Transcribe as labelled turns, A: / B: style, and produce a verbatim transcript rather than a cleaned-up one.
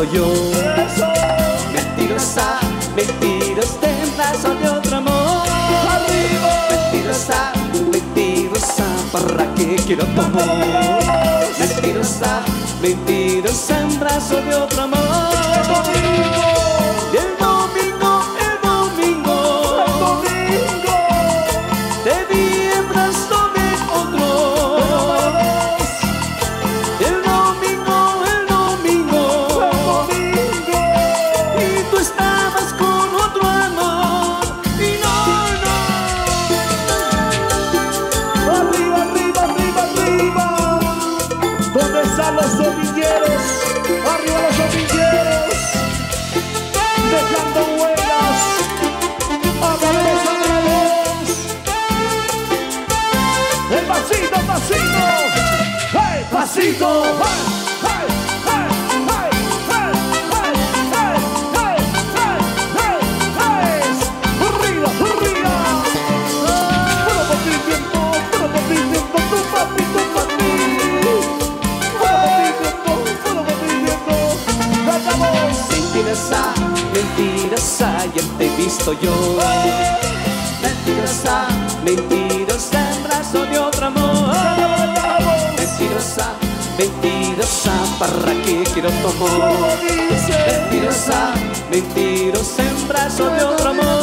A: visto yo. Mentirosa, mentirosa, en brazo de otro amor. Mentirosa, mentirosa, ¿para qué quiero tu amor? Mentirosa, mentirosa, en brazo de otro amor. Y el domingo, el domingo, el domingo, te vi en brazo de otro. El domingo, el domingo, el domingo, y tú estabas con otro amor. Y no, no.
B: Arriba, arriba, arriba, arriba. ¿Dónde están los domingos? Arriba los domingos. Dejando huellas. Amores, amores. El pasito, pasito. ¡Hey! Pasito. ¡Hey! ¡Hey! ¡Hey! ¡Hey! ¡Hey! ¡Hey! ¡Hey! ¡Hey! ¡Hey! ¡Hey! ¡Arriba! ¡Arriba! Bueno, papi, tiempo. Bueno, papi, tiempo. Tu papi, tu papi. Bueno, papi, tiempo. Bueno, papi, tiempo. ¡Cantamos!
A: Mentirosa, mentirosa, ya te he visto yo. Mentirosa, mentirosa, en brazo de otro amor. Mentirosa, mentirosa, ¿para qué quiero tu amor? Mentirosa, mentirosa, en brazo de otro amor.